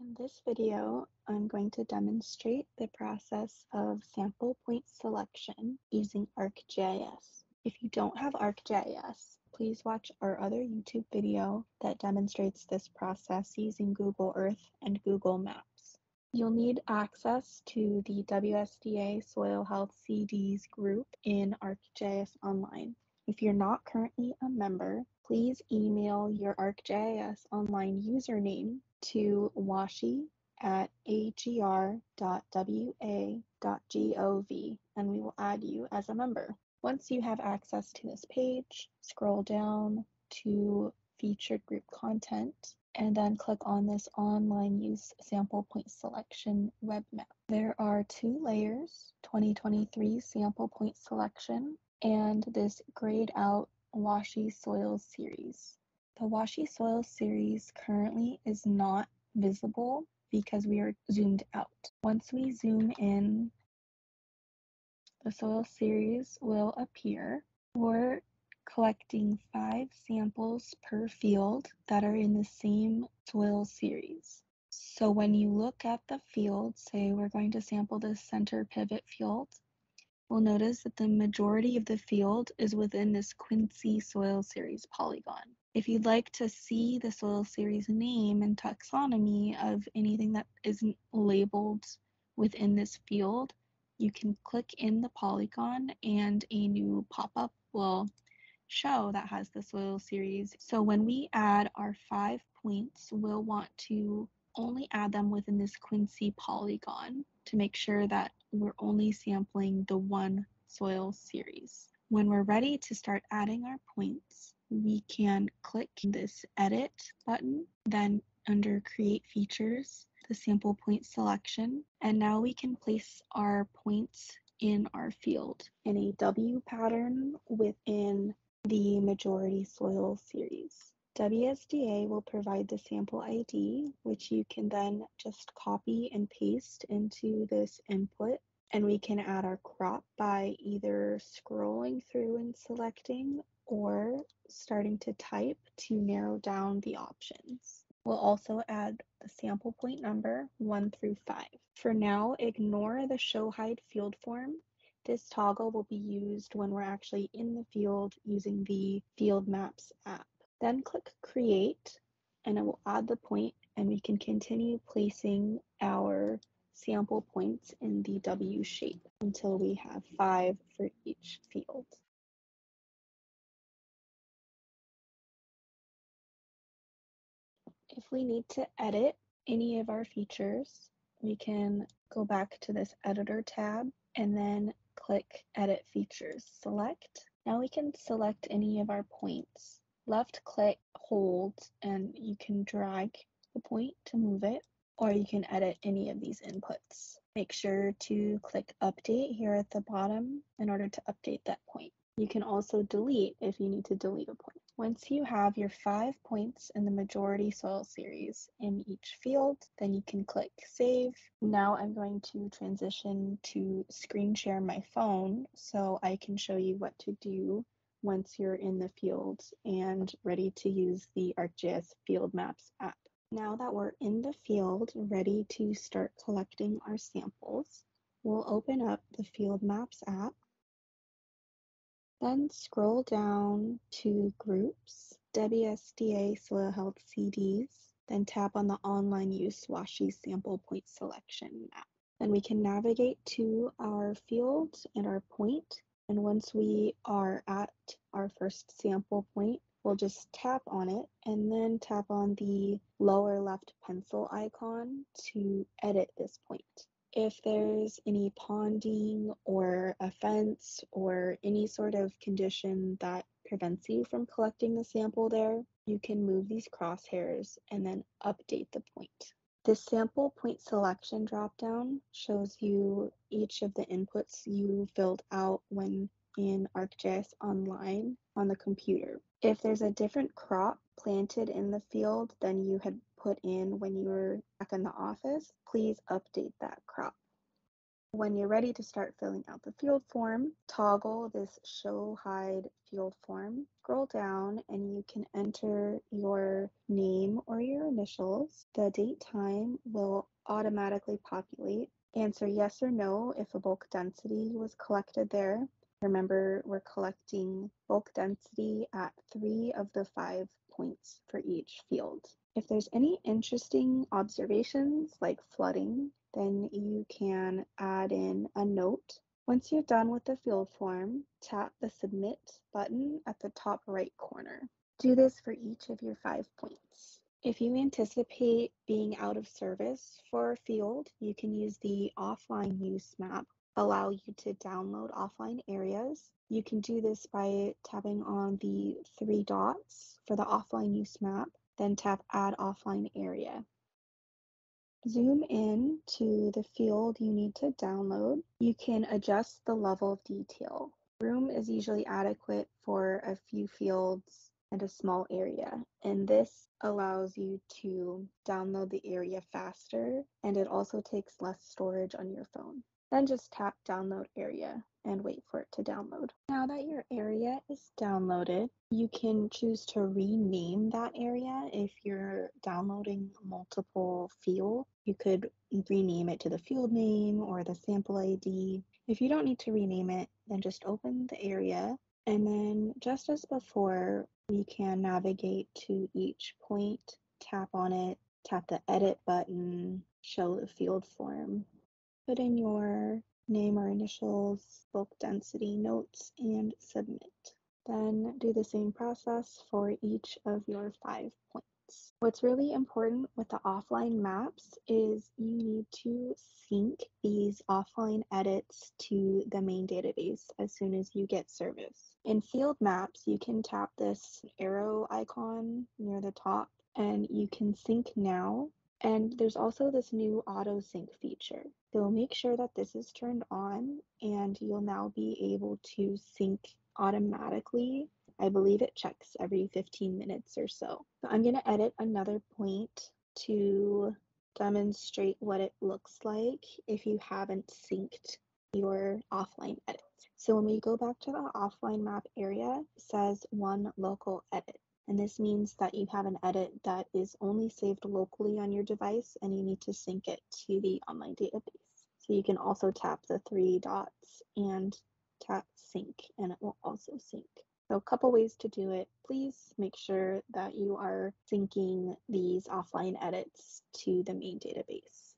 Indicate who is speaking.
Speaker 1: In this video, I'm going to demonstrate the process of sample point selection using ArcGIS. If you don't have ArcGIS, please watch our other YouTube video that demonstrates this process using Google Earth and Google Maps. You'll need access to the WSDA Soil Health CDs group in ArcGIS Online. If you're not currently a member, please email your ArcGIS Online username to washi@agr.wa.gov and we will add you as a member. Once you have access to this page, scroll down to featured group content and then click on this online use sample point selection web map. There are two layers, 2023 sample point selection and this grayed out Washi Soil series. The Washi Soil series currently is not visible because we are zoomed out. Once we zoom in, the soil series will appear. We're collecting 5 samples per field that are in the same soil series. So when you look at the field, say we're going to sample the center pivot field, we'll notice that the majority of the field is within this Quincy soil series polygon. If you'd like to see the soil series name and taxonomy of anything that isn't labeled within this field, you can click in the polygon and a new pop-up will show that has the soil series. So when we add our 5 points, we'll want to only add them within this Quincy polygon to make sure that we're only sampling the one soil series. When we're ready to start adding our points, we can click this edit button, then under create features, the sample point selection, and now we can place our points in our field in a W pattern within the majority soil series. WSDA will provide the sample ID, which you can then just copy and paste into this input. And we can add our crop by either scrolling through and selecting or starting to type to narrow down the options. We'll also add the sample point number 1 through 5. For now, ignore the show hide field form. This toggle will be used when we're actually in the field using the Field Maps app. Then click create and it will add the point and we can continue placing our sample points in the W shape until we have 5 for each field. If we need to edit any of our features, we can go back to this editor tab and then click edit features. Select. Now we can select any of our points. Left click, hold, and you can drag the point to move it, or you can edit any of these inputs. Make sure to click update here at the bottom in order to update that point. You can also delete if you need to delete a point. Once you have your 5 points in the majority soil series in each field, then you can click save. Now I'm going to transition to screen share my phone so I can show you what to do once you're in the field and ready to use the ArcGIS Field Maps app. Now that we're in the field, ready to start collecting our samples, we'll open up the Field Maps app, then scroll down to Groups, WSDA Soil Health CDs, then tap on the Online Use Washi Sample Point Selection map. Then we can navigate to our field and our point, and once we are at our first sample point, we'll just tap on it and then tap on the lower left pencil icon to edit this point. If there's any ponding or a fence or any sort of condition that prevents you from collecting the sample there, you can move these crosshairs and then update the point. This sample point selection dropdown shows you each of the inputs you filled out when in ArcGIS Online on the computer. If there's a different crop planted in the field than you had put in when you were back in the office, please update that crop. When you're ready to start filling out the field form, toggle this Show Hide Field Form. Scroll down and you can enter your name or your initials. The date time will automatically populate. Answer yes or no if a bulk density was collected there. Remember, we're collecting bulk density at 3 of the 5 points for each field. If there's any interesting observations like flooding, then you can add in a note. Once you're done with the field form, tap the Submit button at the top right corner. Do this for each of your 5 points. If you anticipate being out of service for a field, you can use the Offline Use map, allow you to download offline areas. You can do this by tapping on the 3 dots for the Offline Use map, then tap Add Offline Area. Zoom in to the field you need to download. You can adjust the level of detail. Room is usually adequate for a few fields and a small area, and this allows you to download the area faster, and it also takes less storage on your phone. Then just tap Download Area and wait for it to download. Now that your area is downloaded, you can choose to rename that area. If you're downloading multiple fields, you could rename it to the field name or the sample ID. If you don't need to rename it, then just open the area, and then just as before, we can navigate to each point, tap on it, tap the Edit button, show the field form, put in your name or initials, bulk density, notes, and submit. Then do the same process for each of your 5 points. What's really important with the offline maps is you need to sync these offline edits to the main database as soon as you get service. In field maps, you can tap this arrow icon near the top and you can sync now. And there's also this new auto sync feature. So make sure that this is turned on and you'll now be able to sync automatically. I believe it checks every 15 minutes or so. So I'm going to edit another point to demonstrate what it looks like if you haven't synced your offline edits. So when we go back to the offline map area, it says one local edit. And this means that you have an edit that is only saved locally on your device and you need to sync it to the online database. So you can also tap the 3 dots and tap sync and it will also sync. So a couple ways to do it. Please make sure that you are syncing these offline edits to the main database.